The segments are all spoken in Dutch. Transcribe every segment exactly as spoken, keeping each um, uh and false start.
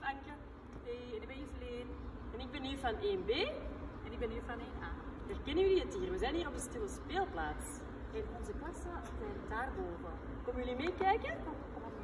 Anke. Hey, en ik ben Gisleen. En ik ben juf van één B. En ik ben juf van één A. Herkennen jullie het hier? We zijn hier op de stille speelplaats. En onze klassen zijn daarboven. Komen jullie meekijken? Kom, kom maar mee.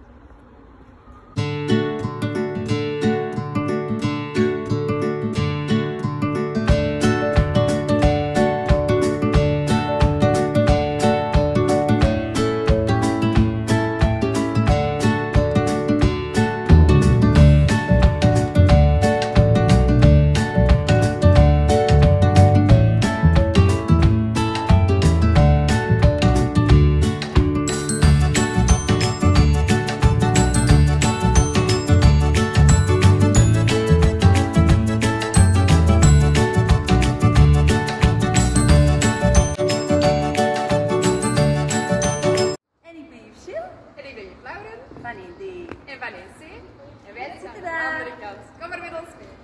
En ik ben juf Lauren Van één D. en van één C. En wij zitten Tadaa. aan de andere kant. Kom maar met ons mee.